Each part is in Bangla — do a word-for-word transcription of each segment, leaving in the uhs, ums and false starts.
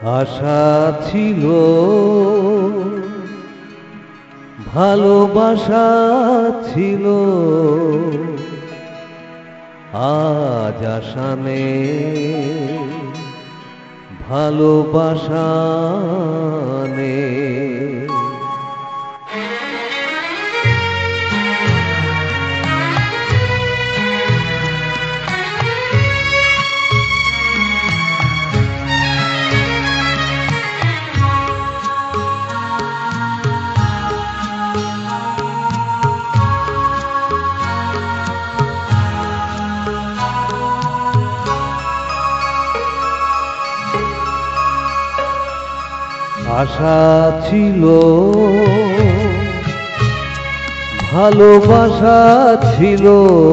আশা ছিল, ভালোবাসা ছিল, আজ আশা নেই, ভালোবাসা নেই। আশা ছিল, ভালোবাসা ছিল,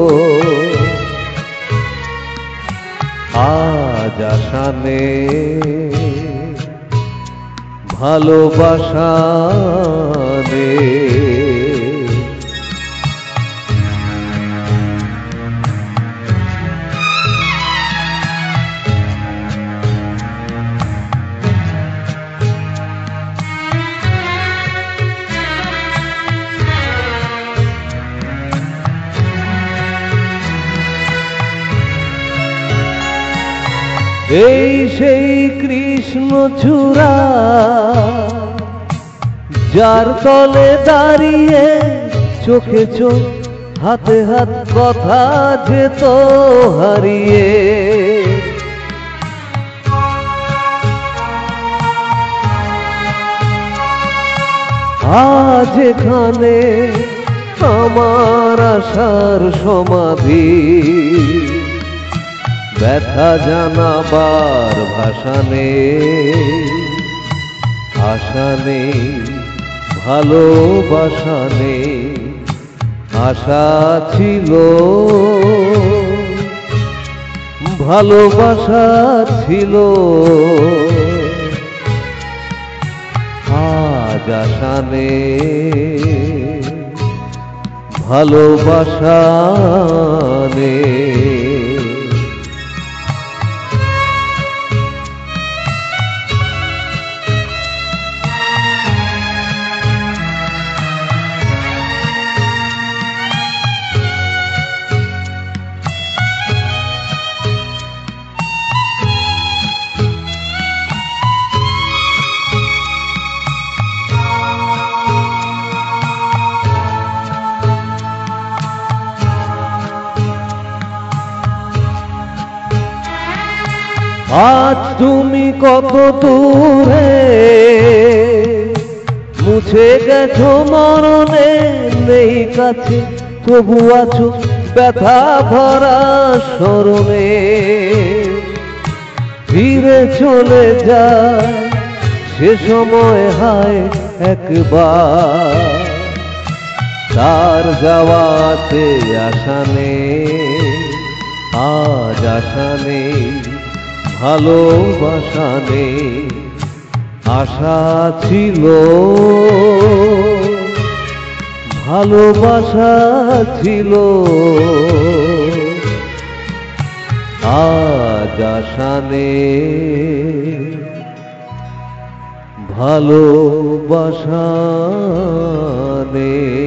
আজ আশা নেই, ভালোবাসা নেই। এই সেই কৃষ্ণচূড়া, যার তলে দাঁড়িয়ে চোখে চোখ, হাতে হাত, কথা যেত হারিয়ে। আজ এখানে আমার আশার সমাধি, ব্যথা জানাবার ভাষা নেই, আশা নেই, ভালোবাসা নেই। আশা ছিল, ভালোবাসা ছিল, আজ আশা নেই, ভালোবাসা নেই। আজ তুমি কত দূরে, মুছে গেছো মরণে, নেই কাছে তবু আছো ব্যথা ভরা স্মরণে। ফিরে চলে যায় সে সময়, হায় একবার, তার যাওয়াতে আশা নেই, আজ আশা নেই, ভালোবাসা নেই। আশা ছিল, ভালোবাসা ছিল, আজ আশা নেই, ভালোবাসা নেই।